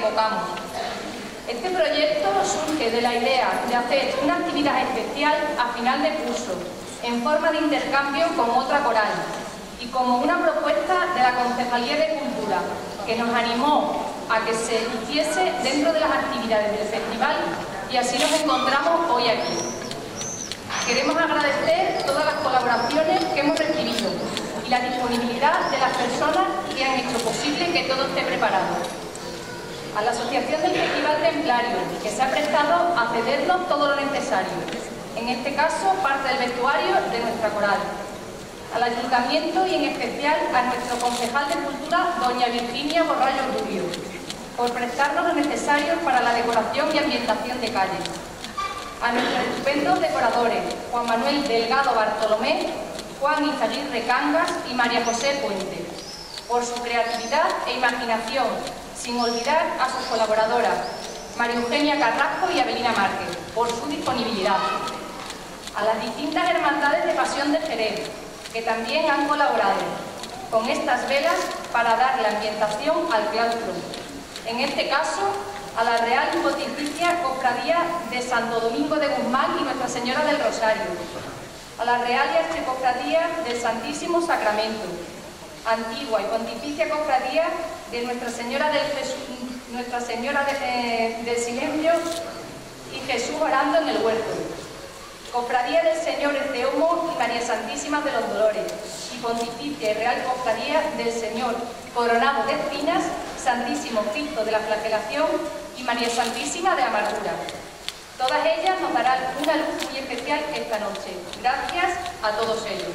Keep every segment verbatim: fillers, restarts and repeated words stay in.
evocamos. Este proyecto surge de la idea de hacer una actividad especial a final de curso, en forma de intercambio con otra coral, y como una propuesta de la Concejalía de Cultura, que nos animó a que se hiciese dentro de las actividades del festival, y así nos encontramos hoy aquí. Queremos agradecer todas las colaboraciones que hemos recibido y la disponibilidad de las personas que han hecho posible que todo esté preparado. A la Asociación del Festival Templario, que se ha prestado a cedernos todo lo necesario, en este caso parte del vestuario de nuestra coral. Al Ayuntamiento y en especial a nuestro concejal de Cultura, doña Virginia Borrallo Rubio, por prestarnos lo necesario para la decoración y ambientación de calle. A nuestros estupendos decoradores, Juan Manuel Delgado Bartolomé, Juan Izaguirre Cangas y María José Puente, por su creatividad e imaginación, sin olvidar a sus colaboradoras, María Eugenia Carrasco y Avelina Márquez, por su disponibilidad. A las distintas hermandades de Pasión de Jerez, que también han colaborado con estas velas para dar la ambientación al claustro. En este caso, a la Real y Pontificia Cofradía de Santo Domingo de Guzmán y Nuestra Señora del Rosario, a la Real y Archicofradía del Santísimo Sacramento, Antigua y Pontificia Cofradía de Nuestra Señora del, Jesús, Nuestra Señora de, eh, del Silencio y Jesús orando en el huerto, Cofradía del Señor Esteomo y María Santísima de los Dolores, y Pontificia y Real Cofradía del Señor Coronado de Espinas, Santísimo Cristo de la Flagelación y María Santísima de Amargura. Todas ellas nos darán una luz muy especial esta noche. Gracias a todos ellos.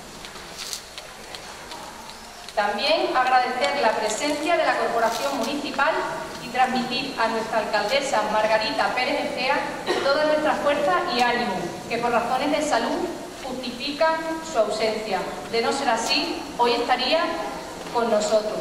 También agradecer la presencia de la Corporación Municipal y transmitir a nuestra alcaldesa Margarita Pérez Egea toda nuestra fuerza y ánimo, que por razones de salud justifican su ausencia. De no ser así, hoy estaría con nosotros.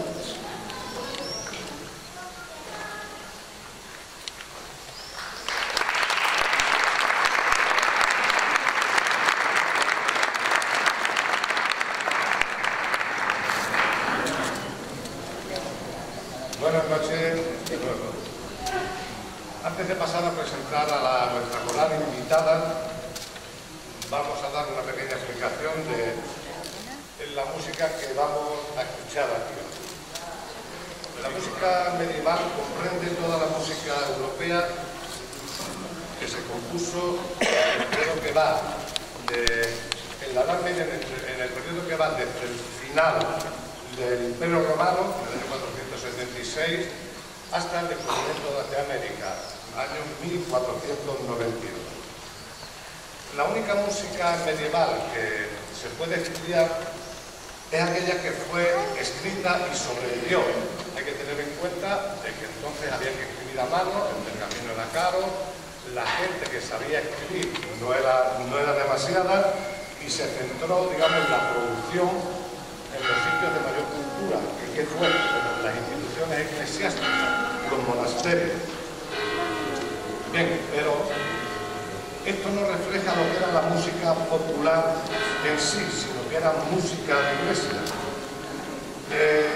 Buenas noches de nuevo. Antes de pasar a presentar a la, nuestra coral invitada, vamos a dar una pequeña explicación de, de la música que vamos a escuchar aquí. La música medieval comprende toda la música europea que se compuso en el periodo que va de, en la Edad Media, en el, en el periodo que va desde el final del Imperio Romano, en el año cuatrocientos setenta y seis, hasta el descubrimiento de América, año mil cuatrocientos noventa y dos. La única música medieval que se puede estudiar es aquella que fue escrita y sobrevivió. Hay que tener en cuenta de que entonces había que escribir a mano, el pergamino era caro, la gente que sabía escribir no era, no era demasiada, y se centró, digamos, en la producción en los sitios de mayor cultura, que fue las instituciones eclesiásticas, los monasterios. Bien, pero esto no refleja lo que era la música popular en sí, sino que era música de iglesia. Eh,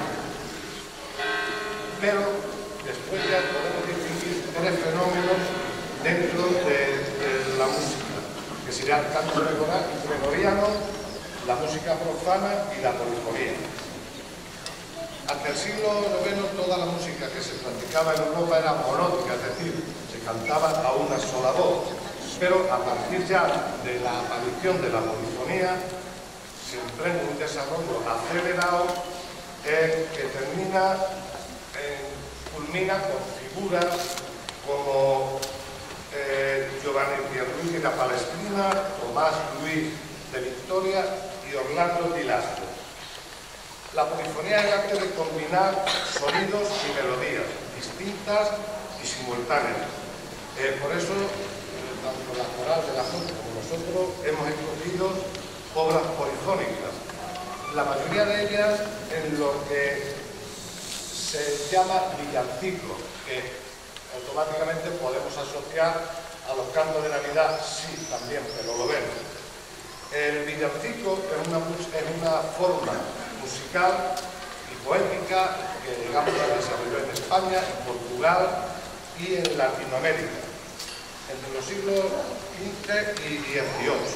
pero después ya podemos distinguir tres fenómenos dentro de, de la música, que sería el canto gregoriano, la música profana y la polifonía. Hasta el siglo noveno toda la música que se practicaba en Europa era monótica, es decir, se cantaba a una sola voz. Pero a partir ya de la aparición de la polifonía se emprende un desarrollo acelerado eh, que termina, eh, culmina con figuras como eh, Giovanni Pierluigi da Palestrina, Tomás Luis de Victoria y Orlando Di Lasso. La polifonía es el arte de combinar sonidos y melodías distintas y simultáneas. Eh, por eso, eh, tanto la coral de la Junta como nosotros hemos escogido obras polifónicas. La mayoría de ellas en lo que se llama villancico, que automáticamente podemos asociar a los cantos de Navidad, sí, también, pero lo vemos. El villancico es una, es una forma musical y poética que, digamos, se desarrolló en España, en Portugal y en Latinoamérica, entre los siglos quince y dieciocho.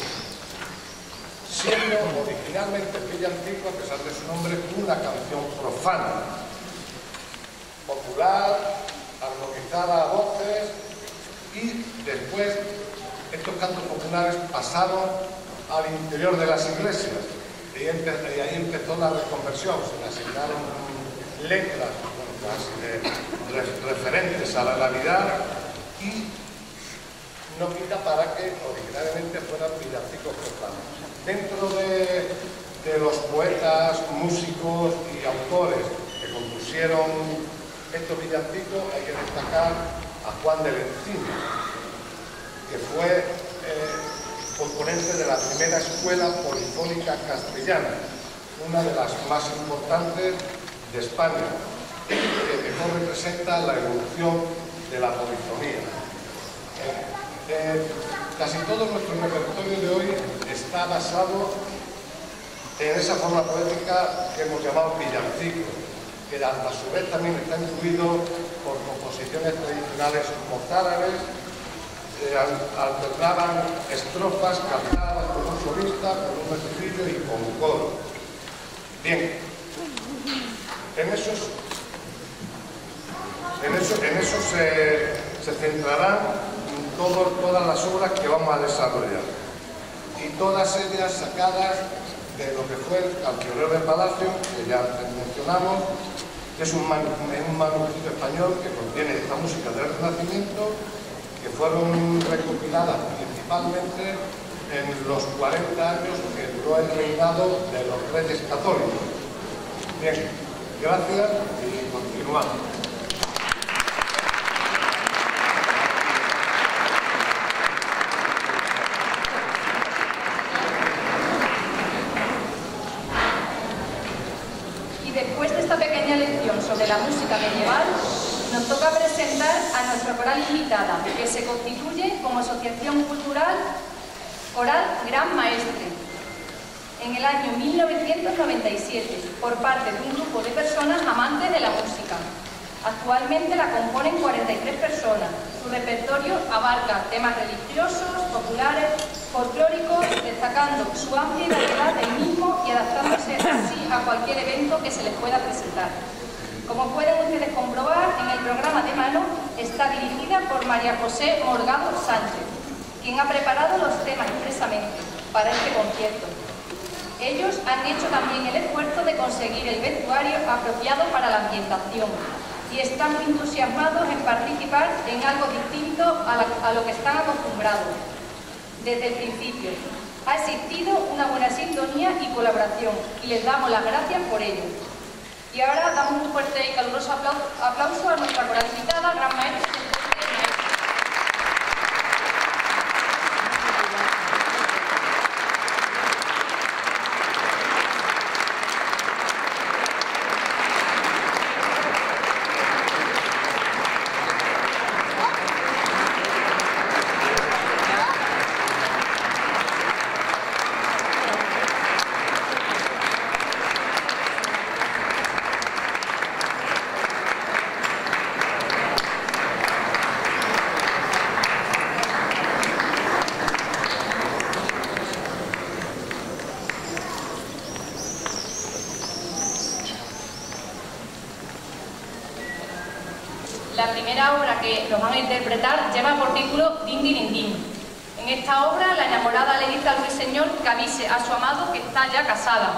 Siendo originalmente el villancico, a pesar de su nombre, una canción profana, popular, armonizada a voces, y después estos cantos populares pasaron al interior de las iglesias y, empe y ahí empezó la reconversión. Se le asignaron letras, bueno, casi de, re referentes a la Navidad, y no quita para que originalmente fueran villancicos profanos. Dentro de, de los poetas, músicos y autores que compusieron estos villancicos hay que destacar a Juan de Lencina, que fue eh, componente de la primera escuela polifónica castellana, una de las más importantes de España, que mejor representa la evolución de la polifonía. Eh, eh, casi todo nuestro repertorio de hoy está basado en esa forma poética que hemos llamado villancico, que a su vez también está influido por composiciones tradicionales mozárabes, eh, alternaban estrofas cantadas por un solista, por un estribillo y con coro. Bien, en esos, en eso, en eso se, se centrarán todo, todas las obras que vamos a desarrollar, y todas ellas sacadas de lo que fue el Alquiler del Palacio, que ya mencionamos, que es un, man, un manuscrito español que contiene esta música del Renacimiento, que fueron recopiladas principalmente en los cuarenta años que duró el reinado de los reyes católicos. Bien, gracias y continuamos. Sobre la música medieval, nos toca presentar a nuestra coral invitada, que se constituye como Asociación Cultural Coral Gran Maestre en el año mil novecientos noventa y siete, por parte de un grupo de personas amantes de la música. Actualmente la componen cuarenta y tres personas. Su repertorio abarca temas religiosos, populares, folclóricos, destacando su amplia variedad del mismo y adaptándose así a cualquier evento que se les pueda presentar. Como pueden ustedes comprobar, en el programa de mano está dirigida por María José Morgado Sánchez, quien ha preparado los temas expresamente para este concierto. Ellos han hecho también el esfuerzo de conseguir el vestuario apropiado para la ambientación y están muy entusiasmados en participar en algo distinto a, la, a lo que están acostumbrados. Desde el principio ha existido una buena sintonía y colaboración y les damos las gracias por ello. Y ahora damos un fuerte y caluroso aplauso, aplauso a nuestra coral invitada, Gran Maestre. La primera obra que nos van a interpretar lleva por título Din Din Din. En esta obra, la enamorada le dice al ruiseñor que avise a su amado que está ya casada.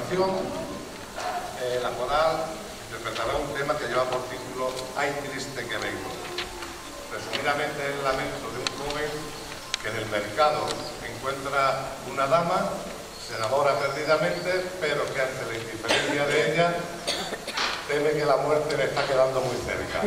continuación, eh, la coral interpretará un tema que lleva por título Ay triste que vengo. Resumidamente es el lamento de un joven que en el mercado encuentra una dama, se enamora perdidamente, pero que ante la indiferencia de ella teme que la muerte le está quedando muy cerca.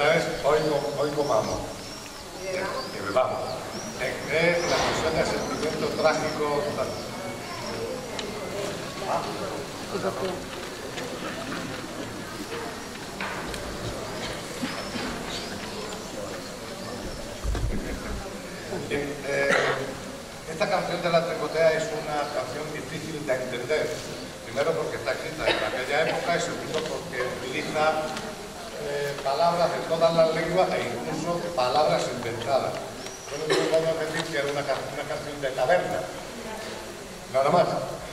esta es Hoy, hoy comamos. Que bebamos. Es la expresión del sentimiento trágico. Eh, esta canción de La Tricotea es una canción difícil de entender. Primero porque está escrita en aquella época y segundo porque utiliza eh, palabras de todas las lenguas e incluso palabras inventadas. Bueno, no podemos decir que era una, una canción de taberna. Nada más.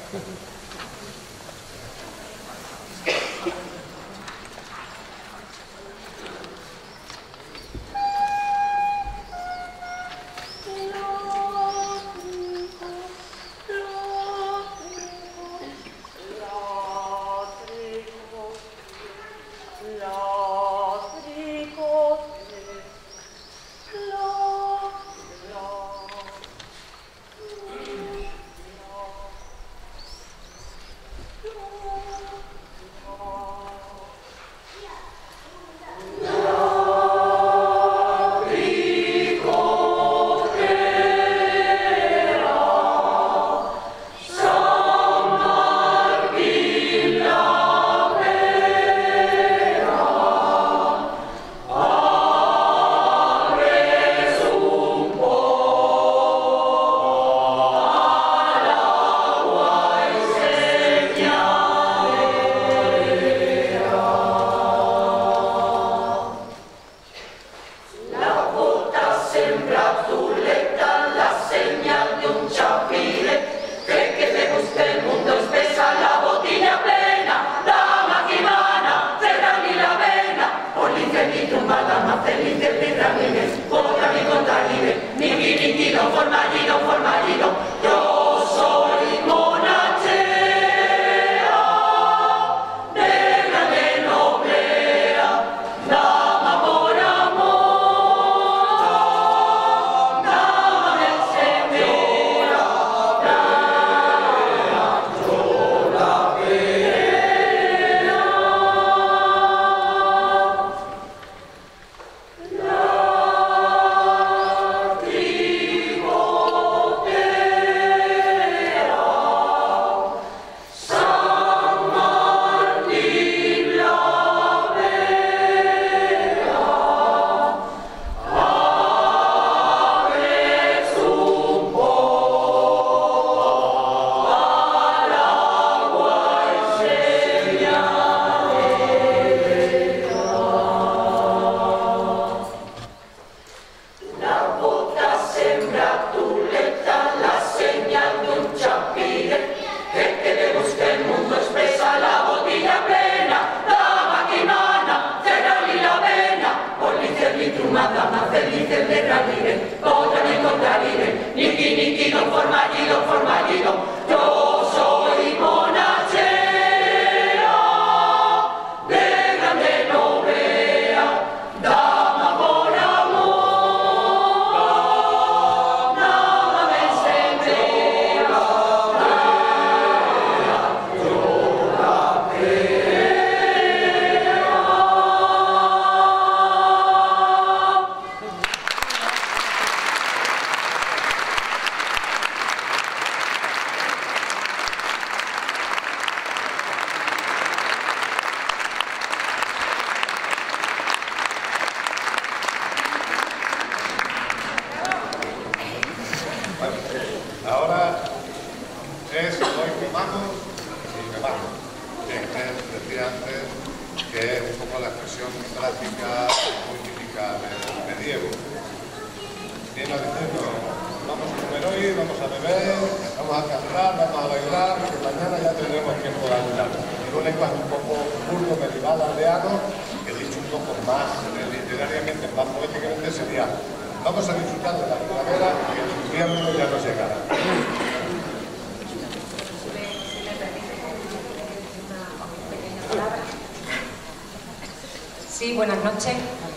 Sí, buenas noches.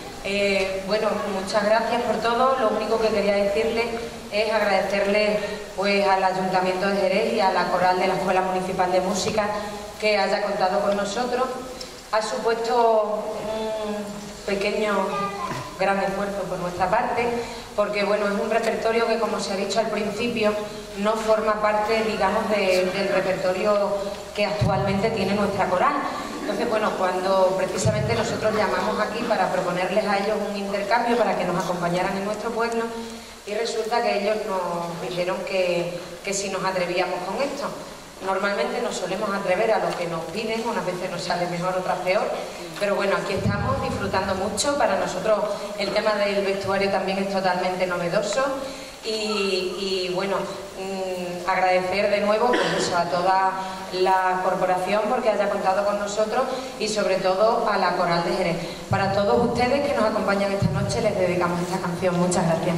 Eh, bueno, muchas gracias por todo. Lo único que quería decirle es agradecerle pues, al Ayuntamiento de Jerez y a la Coral de la Escuela Municipal de Música que haya contado con nosotros. Ha supuesto un pequeño gran esfuerzo por nuestra parte, porque bueno, es un repertorio que, como se ha dicho al principio, no forma parte, digamos, de, del repertorio que actualmente tiene nuestra coral. Entonces, bueno, cuando precisamente nosotros llamamos aquí para proponerles a ellos un intercambio para que nos acompañaran en nuestro pueblo, y resulta que ellos nos dijeron que, que si nos atrevíamos con esto. Normalmente nos solemos atrever a lo que nos piden, unas veces nos sale mejor, otras peor, pero bueno, aquí estamos disfrutando mucho. Para nosotros el tema del vestuario también es totalmente novedoso y, y bueno, mmm, agradecer de nuevo pues eso, a toda la corporación porque haya contado con nosotros y sobre todo a la Coral de Jerez. Para todos ustedes que nos acompañan esta noche les dedicamos esta canción. Muchas gracias.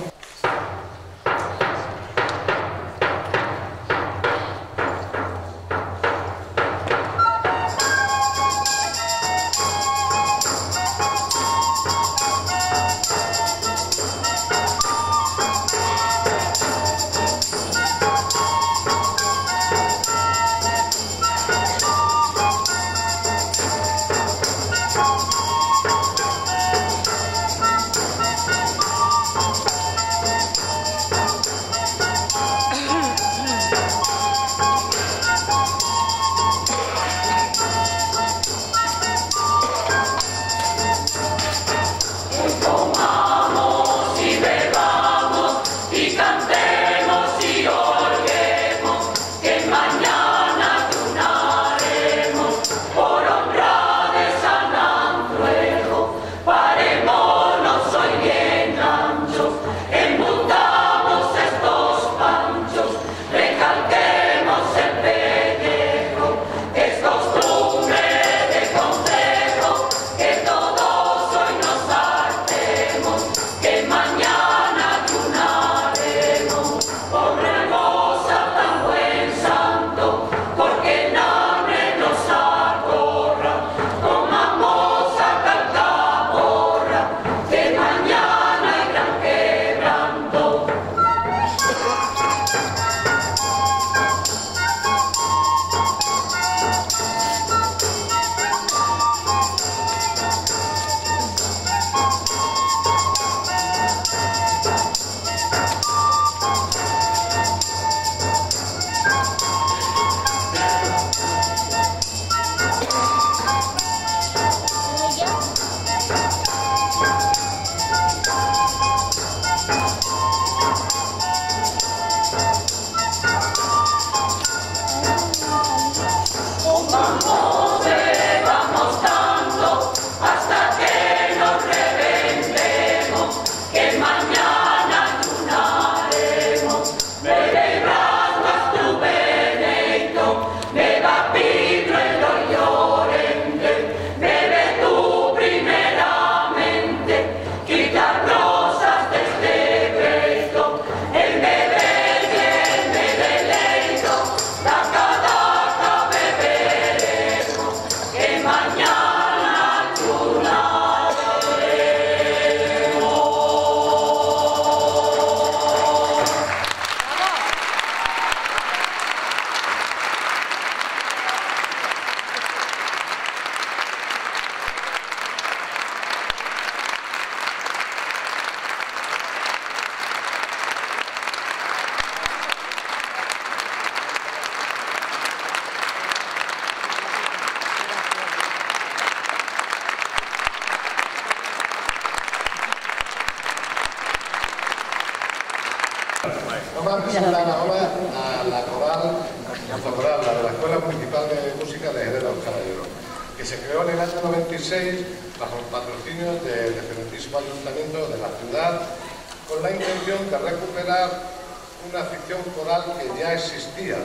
Vamos a presentar ahora a la coral, nuestra coral, la de la Escuela Municipal de Música de Jerez de los Caballeros, que se creó en el año noventa y seis bajo el patrocinio del excelentísimo ayuntamiento de la ciudad, con la intención de recuperar una afición coral que ya existía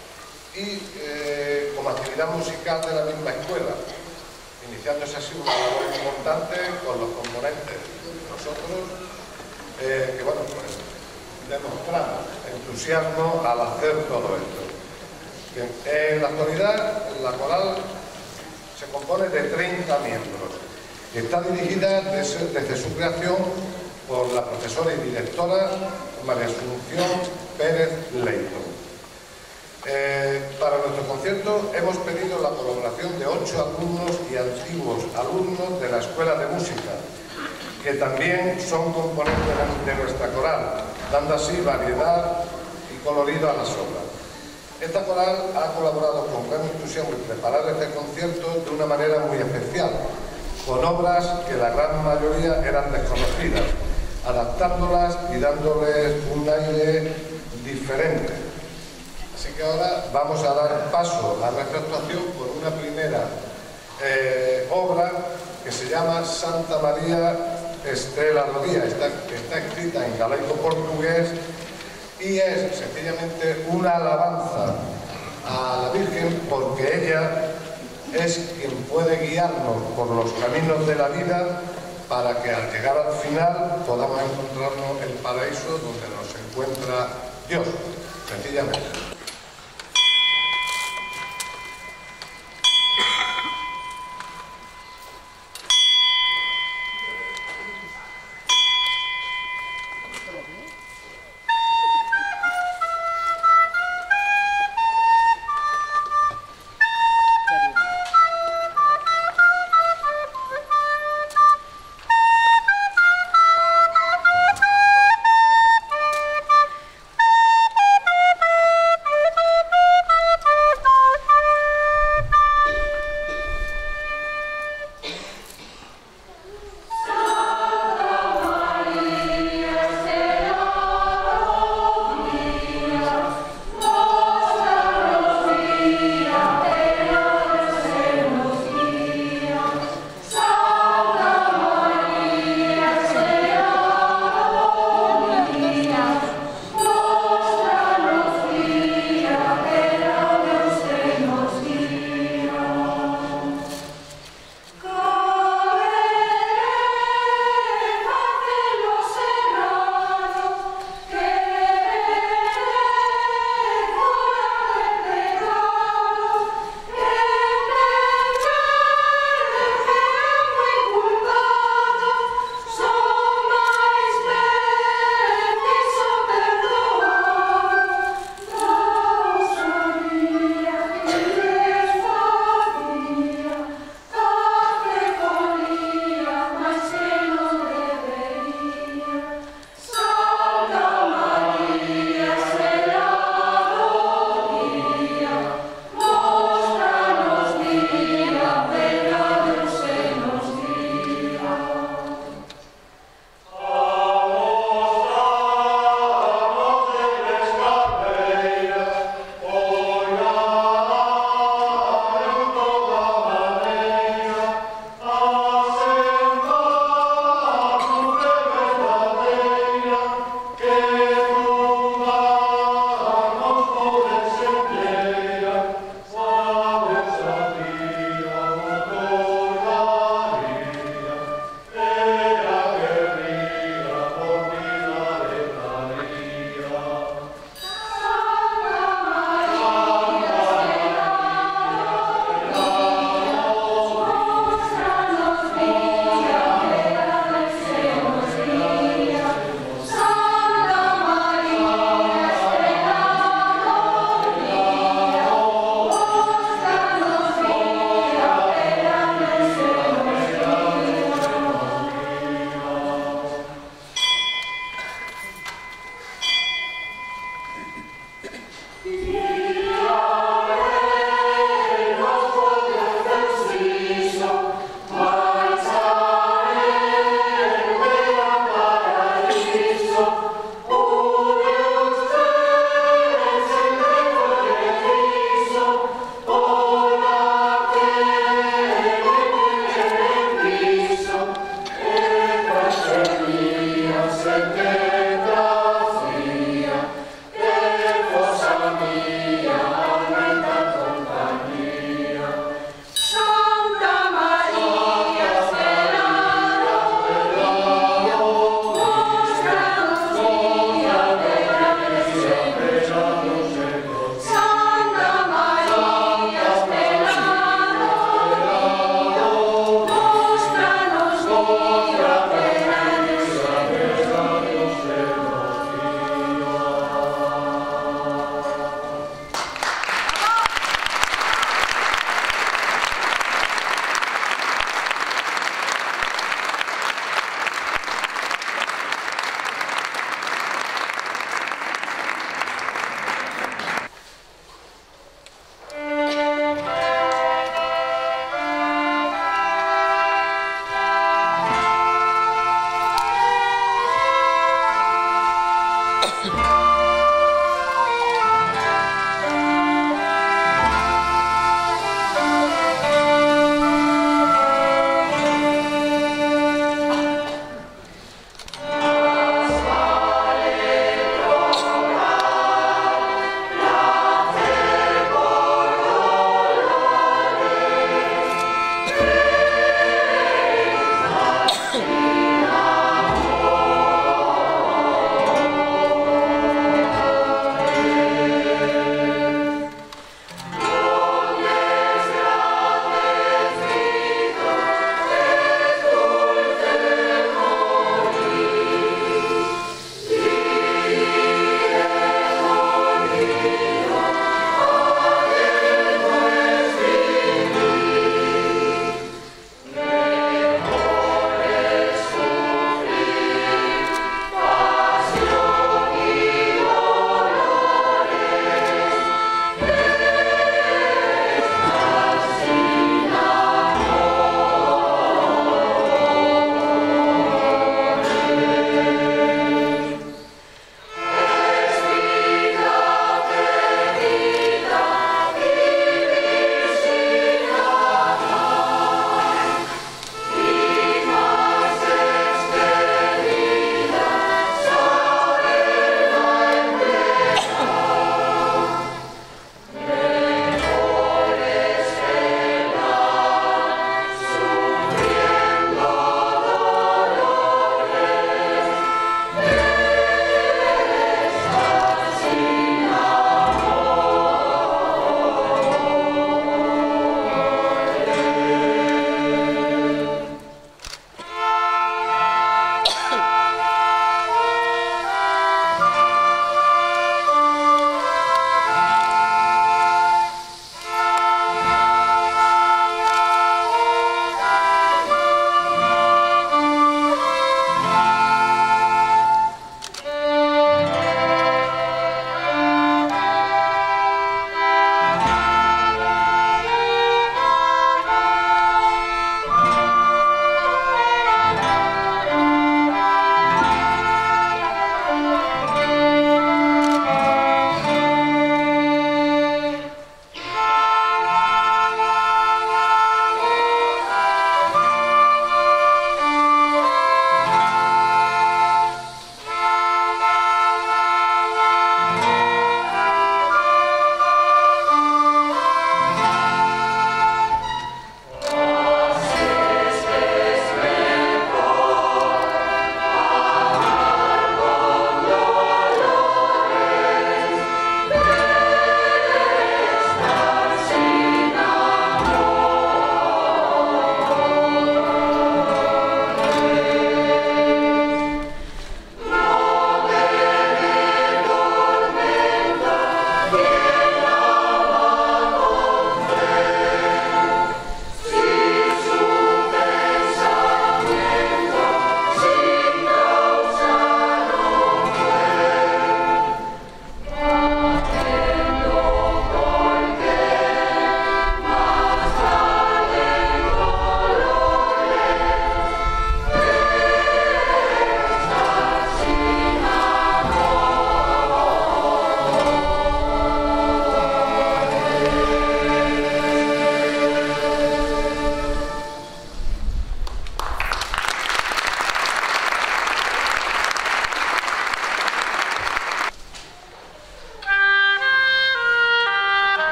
y eh, como actividad musical de la misma escuela, iniciándose así una labor importante con los componentes. Nosotros, eh, que bueno, pues demostramos entusiasmo al hacer todo esto. Bien, en la actualidad, la coral se compone de treinta miembros. Está dirigida desde, desde su creación por la profesora y directora María Asunción Pérez Leito. Eh, para nuestro concierto hemos pedido la colaboración de ocho alumnos y antiguos alumnos de la Escuela de Música, que también son componentes de nuestra coral, dando así variedad y colorido a las obras. Esta coral ha colaborado con gran entusiasmo en preparar este concierto de una manera muy especial, con obras que la gran mayoría eran desconocidas, adaptándolas y dándoles un aire diferente. Así que ahora vamos a dar paso a nuestra actuación por una primera eh, obra que se llama Santa María Estrela do Día. Está, está escrita en galaico-portugués y es sencillamente una alabanza a la Virgen, porque ella es quien puede guiarnos por los caminos de la vida para que al llegar al final podamos encontrarnos el paraíso donde nos encuentra Dios, sencillamente. Thank you.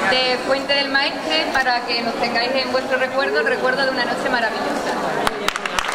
de Fuente del Maestre para que nos tengáis en vuestro recuerdo, el recuerdo de una noche maravillosa.